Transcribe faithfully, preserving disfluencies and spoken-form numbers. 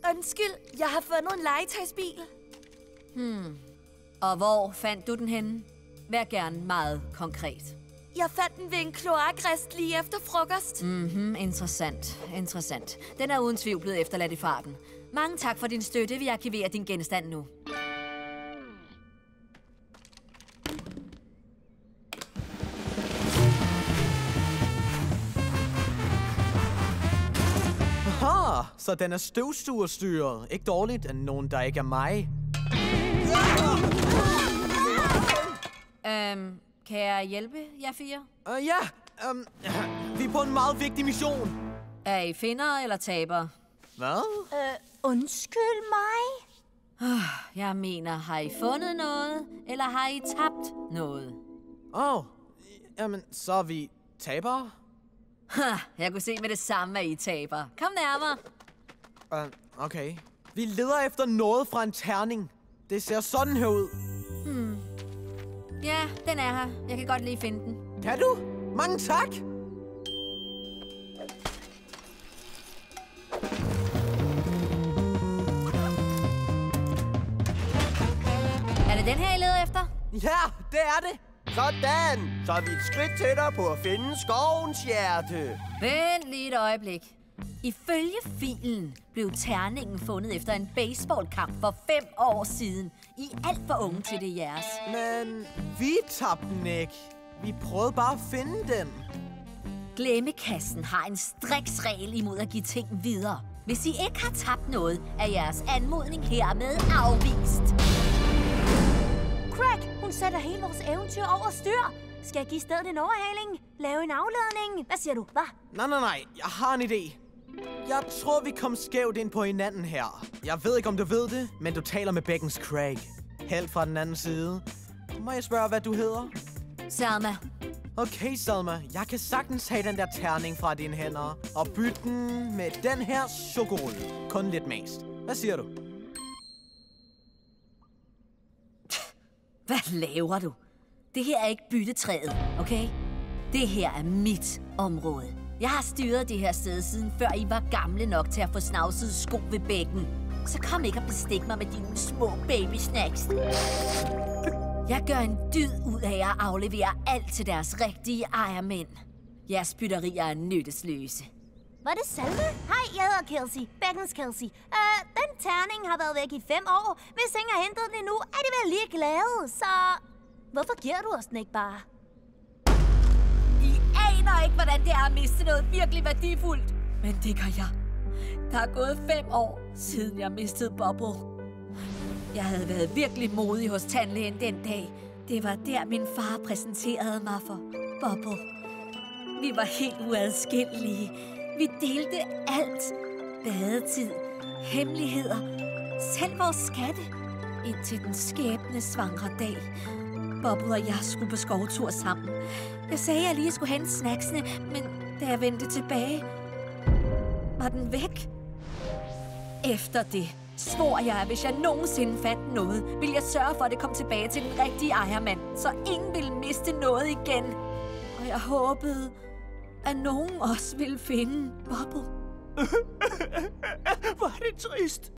Undskyld, jeg har fundet en legetøjsbil. Hmm. Og hvor fandt du den henne? Vær gerne meget konkret. Jeg fandt den ved en kloakrest lige efter frokost. Mhm, interessant. Interessant. Den er uden tvivl blevet efterladt i farten. Mange tak for din støtte. Vi arkiverer din genstand nu. Aha, så den er støvsugerstyret. Ikke dårligt af nogen, der ikke er mig. Øhm, kan jeg hjælpe jer fire? Uh, ja, um, vi er på en meget vigtig mission. Er I findere eller tabere? Hvad? Øh, undskyld mig? Jeg mener, har I fundet noget, eller har I tabt noget? Åh, oh, jamen, så er vi tabere. Ha, jeg kunne se med det samme, at I taber. Kom nærmere. Uh, okay. Vi leder efter noget fra en terning. Det ser sådan her ud. Hmm. Ja, den er her. Jeg kan godt lige finde den. Kan du? Mange tak! Er det den her, I leder efter? Ja, det er det. Sådan! Så er vi et skridt tættere på at finde skovens hjerte. Vent lige et øjeblik. Ifølge filen blev terningen fundet efter en baseballkamp for fem år siden. I er alt for unge til det jeres. Men vi tabte den ikke. Vi prøvede bare at finde den. Glemmekassen har en striks regel imod at give ting videre. Hvis I ikke har tabt noget, er jeres anmodning hermed afvist. Craig, hun sætter hele vores eventyr over styr. Skal jeg give stedet en overhaling? Lave en afladning? Hvad siger du, hva? Nej, nej, nej. Jeg har en idé. Jeg tror, vi kom skævt ind på hinanden her. Jeg ved ikke, om du ved det, men du taler med bækkens Craig. Helt fra den anden side. Må jeg spørge, hvad du hedder? Salma. Okay, Salma. Jeg kan sagtens have den der terning fra dine hænder og bytte den med den her chokorulle. Kun lidt mest. Hvad siger du? Hvad laver du? Det her er ikke byttetræet, okay? Det her er mit område. Jeg har styret det her sted siden før I var gamle nok til at få snavset sko ved bækken. Så kom ikke og bestik mig med dine små babysnacks. Jeg gør en dyd ud af at aflevere alt til deres rigtige ejermænd. Jeres bytterier er nyttesløse. Var det Salma? Hej, jeg hedder Kelsey. Bækkens Kelsey. Uh, den terning har været væk i fem år. Hvis ingen har hentet den endnu, er de vel lige glade, så... Hvorfor giver du os den ikke bare? I aner ikke, hvordan det er at miste noget virkelig værdifuldt. Men det gør jeg. Der er gået fem år, siden jeg mistede Bubble. Jeg havde været virkelig modig hos tandlægen den dag. Det var der, min far præsenterede mig for Bubble. Vi var helt uadskillelige. Vi delte alt. Badetid, hemmeligheder, selv vores skatte. Indtil den skæbne svangre dag. Bubble og jeg skulle på skovtur sammen. Jeg sagde, at jeg lige skulle hente snacksene, men da jeg vendte tilbage, var den væk. Efter det svor jeg, at hvis jeg nogensinde fandt noget, ville jeg sørge for, at det kom tilbage til den rigtige ejermand, så ingen ville miste noget igen. Og jeg håbede, at nogen også ville finde Bubble. Hvor er det trist.